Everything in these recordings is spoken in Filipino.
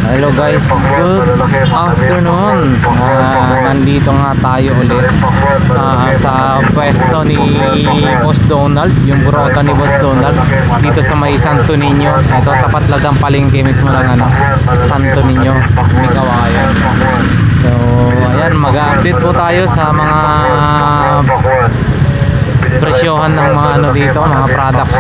Hello guys, good afternoon. Nandito nga tayo ulit sa pwesto ni Boss Donald, yung burota ni Boss Donald dito sa may Santo Niño. Ito, tapat lang ang palengke mismo ng Santo Niño, may kawayan. So ayan, mag-update po tayo sa mga presyohan ng mga dito, mga products.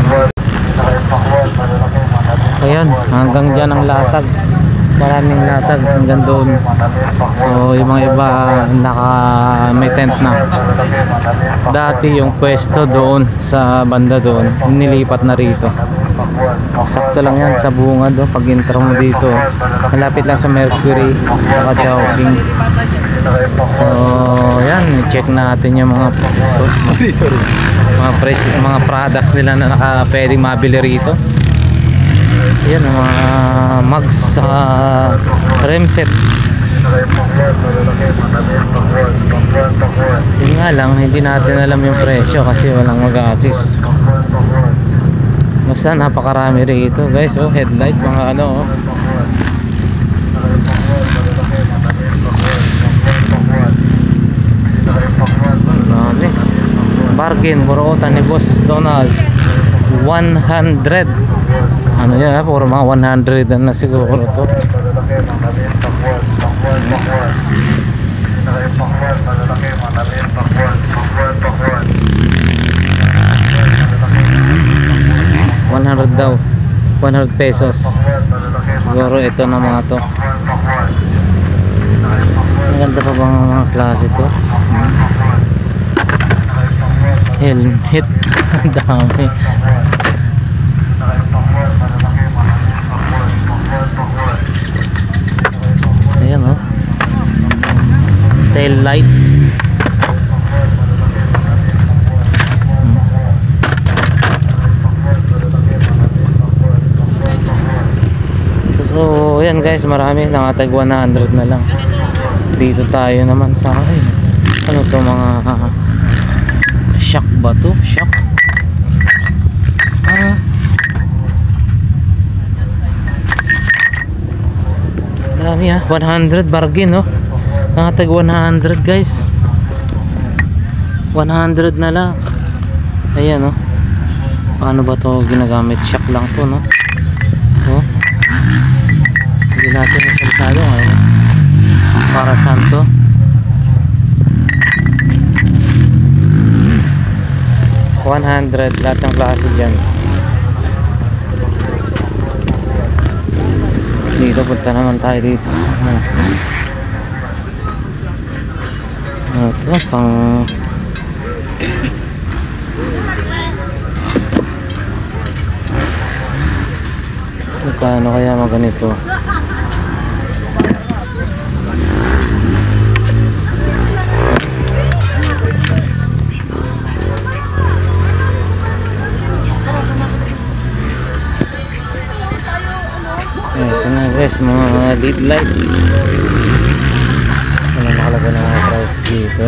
Ayan, hanggang dyan ang latag, maraming latag hanggang doon. So yung mga iba may tent na. Dati yung pwesto doon sa banda doon, nilipat na rito. Sakto lang yan sa bungad do, pag intro mo dito, malapit lang sa Mercury saka Chowking. So yan, check natin yung mga mga products nila na pwedeng mabili rito. Yan, mga mugs sa remset. Yun nga lang, hindi natin alam yung presyo kasi walang mag-assist. Basta napakarami rito guys. Oh, headlight, mga oh. Marami. Bargain, buruotan ni Boss Donald, 100. Ano yan, puro mga 100 na siguro to. 100 daw, 100 pesos siguro ito na mga to. Maganda pa bang mga klase to? Helmet. Ang dami. Ayan oh, tail light. So ayan guys, marami, nakatag 100 na lang. Dito tayo naman sa ano to, mga shock ba to? Shock. Marami 100 bargain no. Nakatag 100 guys. 100 na lang. Ayan oh. Paano ba to ginagamit? Shock lang to no. Oh. Hindi natin masalsado para saan to? $100 lahat ng klase dyan. Dito, punta naman tayo dito. Ito pang paano kaya maganito? Ito na guys, mga lead light. Ano nakalagay na mga price dito?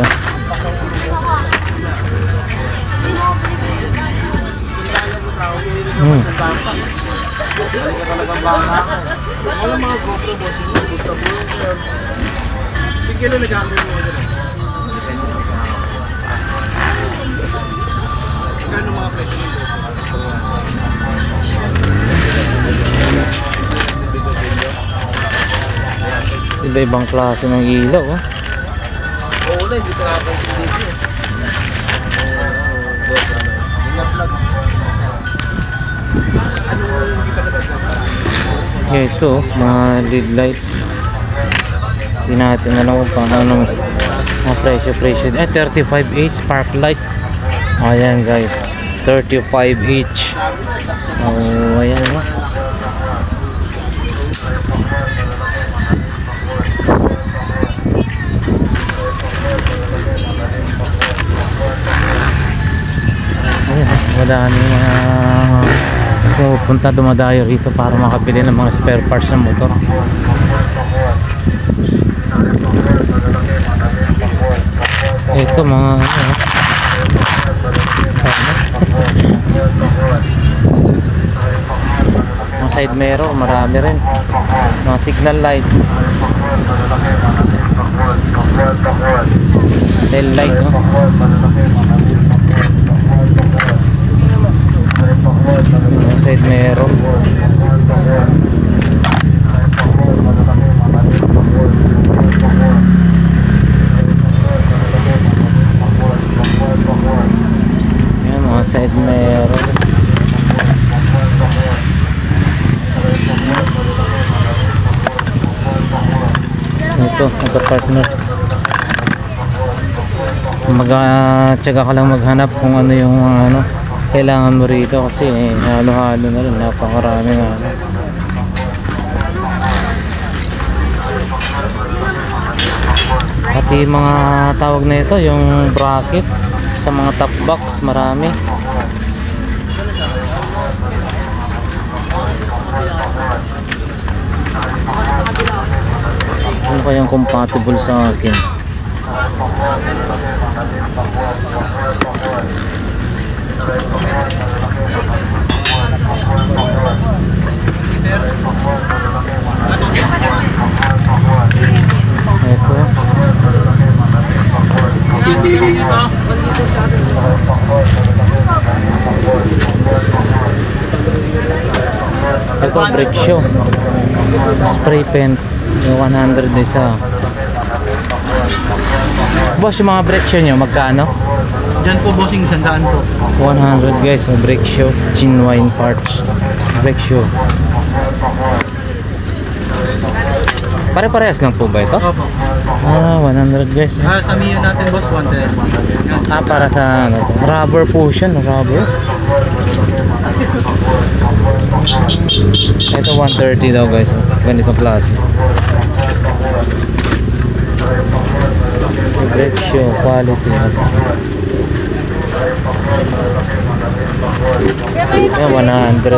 Iba-ibang klase ng ilaw oh. Ito mga lead light. Hindi natin alam kung paano mga presyo 35 each spark light. Ayan guys, 35 each. So ayan oh. Madami mga pupunta, dumadayo rito para makabili ng mga spare parts ng motor. Ito mga mga side mirror, marami rin. Mga signal light. Tail light, no? Mga side mirror. Yan, mga side mirror. Ito, partner. Mag-tsaga ka lang maghanap kung ano yung ano kailangan mo rito kasi halo-halo na rin, napakarami nga. Pati mga tawag na ito, yung bracket sa mga top box, marami. Ano kayang compatible sa akin? Ito. Ito, brake shoe. Spray paint. Yung 100 isa. Boss, yung mga brake shoe nyo, magkano? Diyan po bossing, 100 po. 100 guys, brake shoe. Genuine parts. Brake shoe. Pare-parehas lang po ba ito? Opo. Ah, 100 guys. Sa Mio natin boss, 110. Ah, para sa ano to? Rubber po siya, no? Rubber. Ito 130 daw guys. Ganitong klase. Brake shoe, quality. Yan, 100.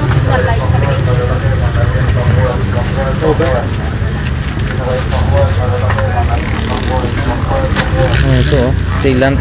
Ito oh, sealant.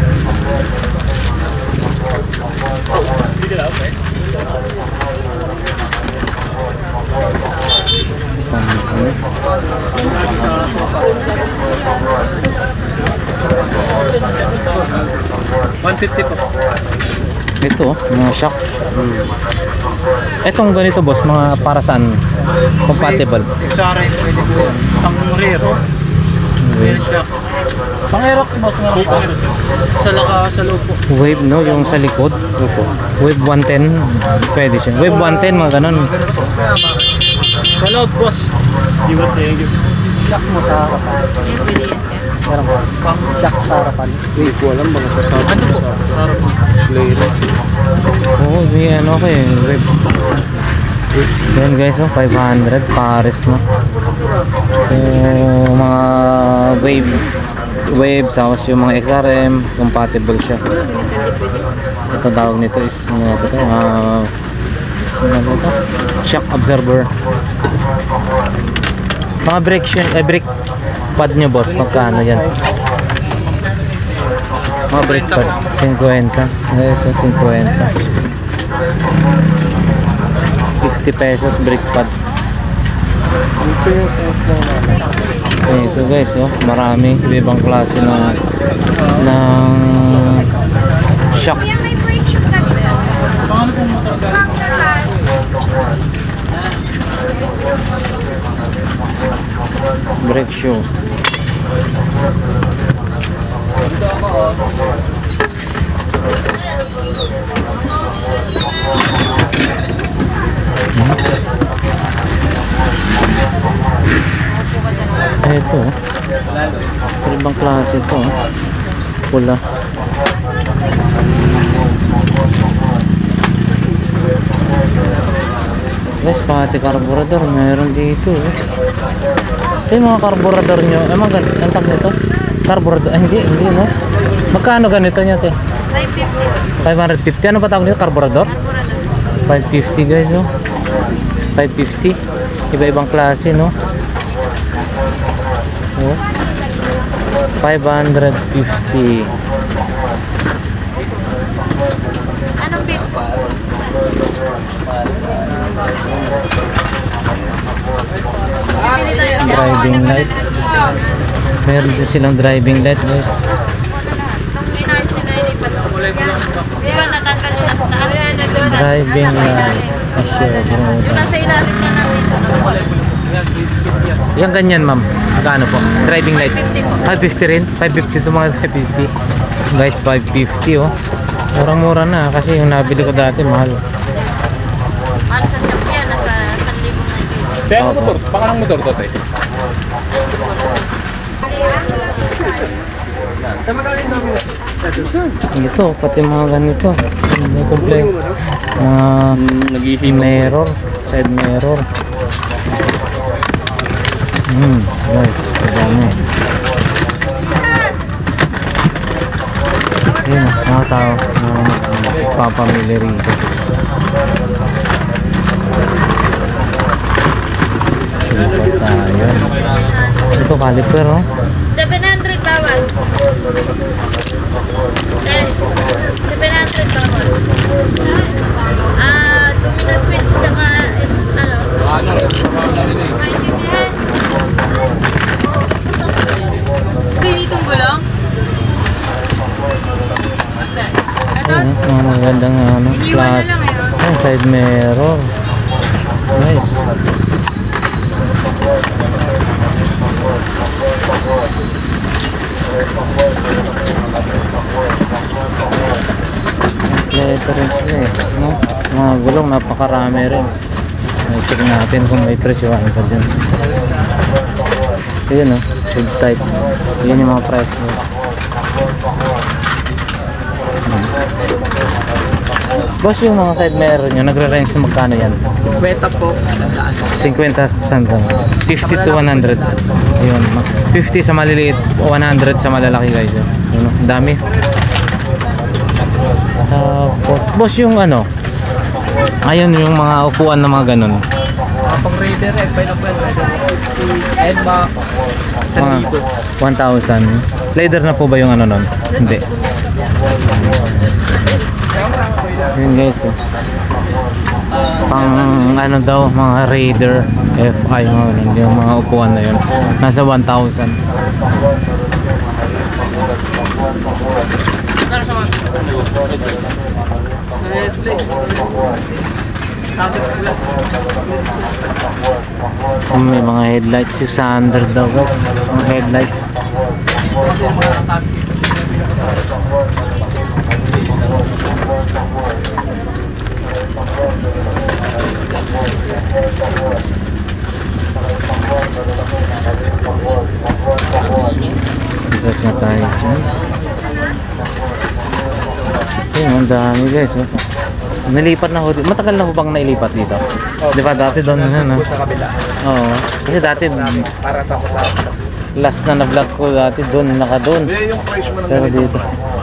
$150 po. Ito oh, mga shock. Etong ganito boss, mga para saan? Compatible. XRA, pwede po yan. Pang rear. Rear shock. Pang Aerox boss, meron po. Sa loob po. Wave no, yung sa likod. Wave 110, pwede siya. Wave 110, mga ganun. Sa loob boss. Shock mo sa harapan. Meron po. Pang shock sa harapan. Hindi ko alam mga sa harapan. Ano po? Sa harapan. Oo, may ano ko eh, wave. Yan guys, oh, 500 pares no. Mga wave tapos yung mga XRM compatible siya. Ito tawag nito is ano ito, ano ito? Shock absorber. Mga brake pad nyo boss, magkano yan? Mga brake pad 50 guys, 50 50 pesos brake pad. Ito yung sense lang namin. Ito guys, oh, marami ibang klase ng shock. Paano pong motor galing? Brake shoe. Dito ako Ito, ibang klase ito, pula. Guys, pati carburetor meron dito. Ito yung mga carburetor nyo. Ang tag nito? Carburetor, hindi no? Magkano ganito nyo, te? 550. 550, ano ba tawag nito? Carburetor? 550 guys, oh. 550. Iba-ibang klase, no? Oh. 550. Anong bit? Driving light. Meron din silang driving light, guys. Driving light. Yung ganyan, ma'am. Magkano po? Driving light. 550 rin? 550 ito mga 550. Guys, 550 oh. Murang-mura na kasi yung nabili ko dati mahal. Para sa shop yan, nasa 1,000 na yun. Kaya ang motor, pangalang motor to, te. Ito, pati mga ganito. May kompleto. Mga mirror, side mirror. Guys, madami. Ayun, mga tao na papamili rito. Ito tayo. Ito caliper, no? 700 bawas. 700 bawas. Dominant switch saka ano? Pinitong gulong? Ayun, mga magandang ano, Iniwan na plus. lang eh. Ayun, side mirror. Nice. Ito rin sila eh, no? Mga gulong, napakarami rin. Check natin kung may presyohan pa dyan. Ayun o, food type. Yun yung mga price mo. Boss, yung mga side mirror nyo, nagre-range na magkano yan? 50 po. 50 sa sandang. 50 to 100. Ayun, 50 sa maliliit, 100 sa malalaki guys. Ayun, ang dami. Tapos, boss, yung ano, ayun yung mga upuan na mga ganun. Pang Raider, file up yan. And back. Mga 1,000. Leather na po ba yung ano nun? Hindi. Yun guys, oh. Pang ano daw, mga Raider FI, mga ganun, yung mga upuan na yun. Nasa 1,000. May mga headlights, 600 daw, mga headlight. Isat na tayo dyan. Ayun, ang dami guys, oh. Nilipat na ho dito. Matagal na ho bang nailipat dito? Di ba dati doon na, no? Sa kabila. Oo. Kasi dati Para tapos sa last na na-vlog ko dati doon, naka doon. yung price mo Pero dito.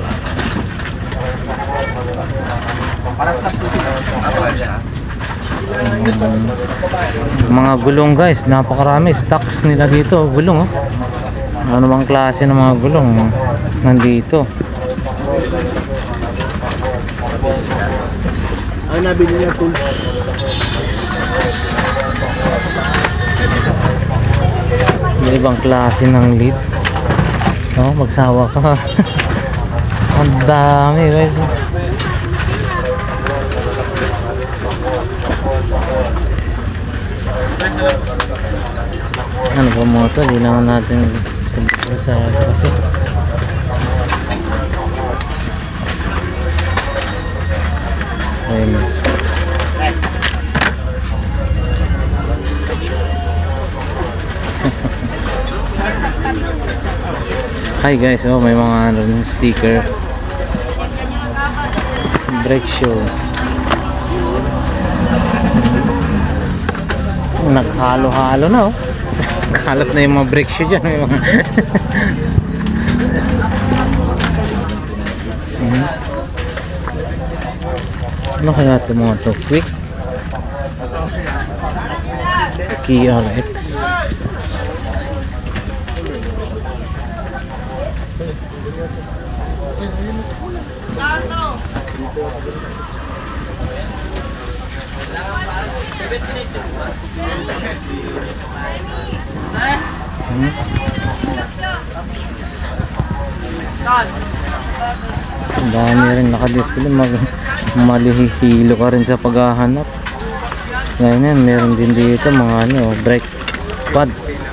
para sa puti. Mga gulong guys, napakarami. Stocks nila dito, gulong oh. Ano bang klase ng mga gulong nandito? Ang nabili niya tools. May ibang klase ng lead. Oh, magsawa ka. Ang dami guys. Ano ba mo ito? Di naman natin sa kasi. Ayun. Hi guys, oh may mga ano sticker. Brake show. Naghalo-halo na oh. Kalat na yung mga brake shoe dyan. May mga ano kaya ito mga to? Quick KRX. Ang dami rin nakadisplay. Malihilo ka rin sa paghahanap. Ngayon meron din dito mga ano, brake pad.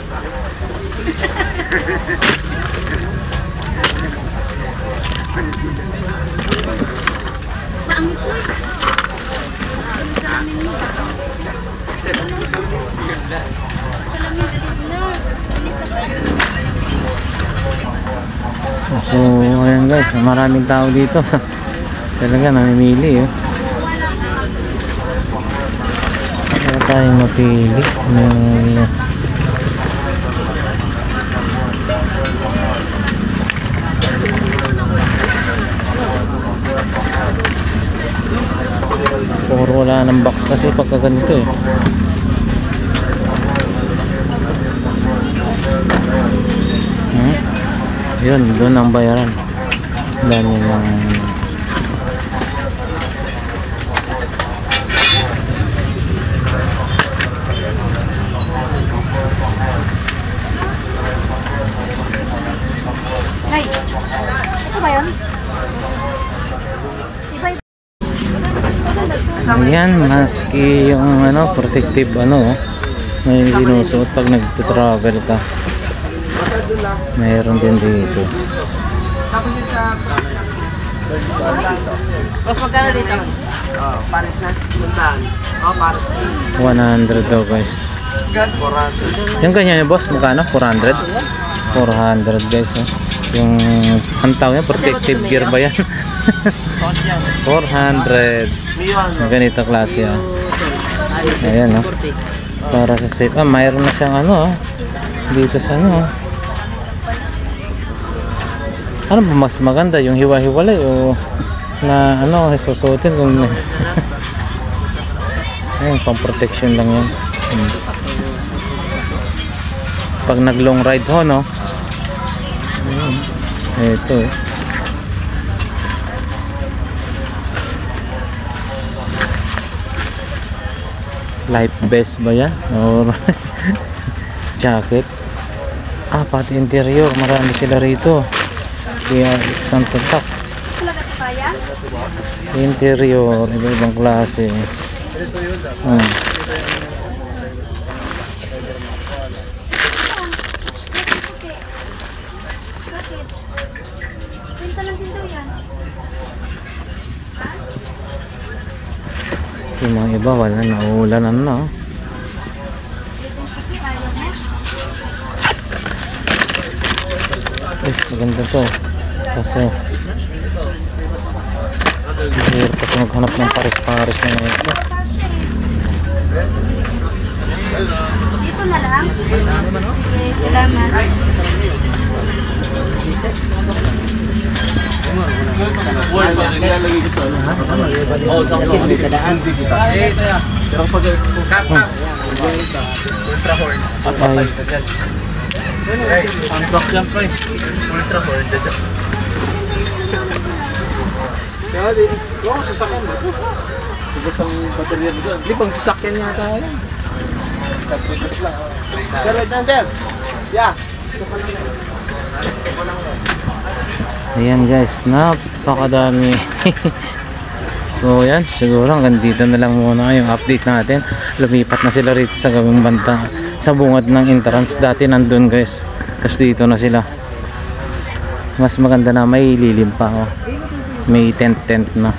So ayan guys, maraming tao dito. Talaga namimili Kaya tayong mapili. Puro wala ng box kasi pagka ganito Yun, doon ang bayaran. Dami ng Nay, ito ba yun? Iba-iba. ayan, maski yung ano, protective ano, may sinusuot pag nag-travel ka. Mayroon din dito. Tapos magkano dito? Pares na. Puntahan. Pares. 100 daw guys. 400. Yung kanya boss, magkano? 400? 400 guys. Yung ang tawag niya, protective gear ba yan? 400. Ganito klase Ayan para sa safe. Mayroon na siyang ano dito sa ano. Ano ba mas maganda, yung hiwa-hiwalay o na ano susuotin kung ayun, pang protection lang yan. Pag nag long ride ho no. Ito life vest ba yan? Or jacket? Pati interior, marami sila rito. Kaya isang tatak. Interior, iba-ibang klase. Yung mga iba wala na, uulanan na maganda to kasi hirap kasi maghanap ng pares-pares na ito. Dito na lang. Okay, salamat. Unbox yan pre. Ultra Horn. Kaya di, ako sasakyan ba? Siguro pang baterya dito. Di pang sasakyan yata yan. Saputos lang. Pero nandiyan. Yeah. Ayan guys, napakadami. So yan, siguro hanggang dito na lang muna yung update natin. Lumipat na sila rito sa gawing banda sa bungad ng entrance. Dati nandun guys, tapos dito na sila. Mas maganda na, may lilim pa may tent na.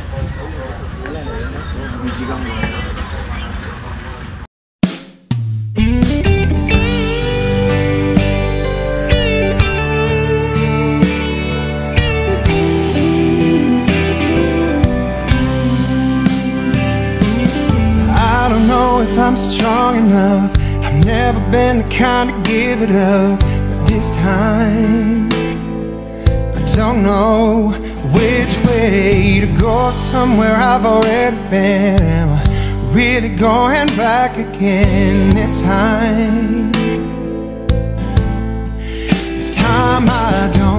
If I'm strong enough, I've never been the kind to give it up, but this time I don't know which way to go. Somewhere I've already been. Am I really going back again this time? This time I don't